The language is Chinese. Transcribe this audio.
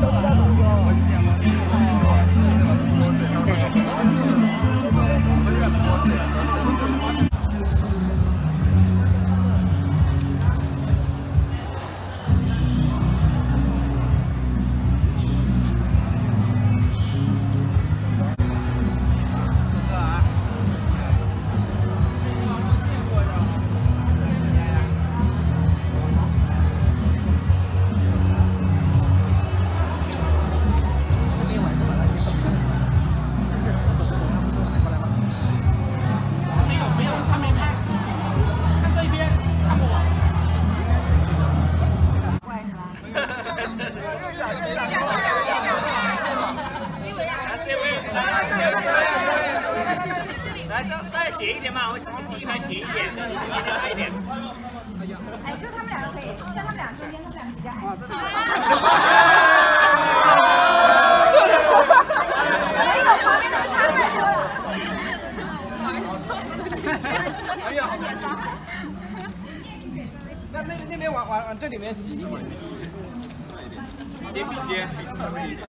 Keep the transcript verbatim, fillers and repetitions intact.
来，再再斜一点嘛，我第一排斜一点，斜一点。 哎，就他们两个可以，像他们俩中间，他们俩比较矮。没有旁边的差太多了。 哎呀，那那那边往往往这里面挤一点，接并接。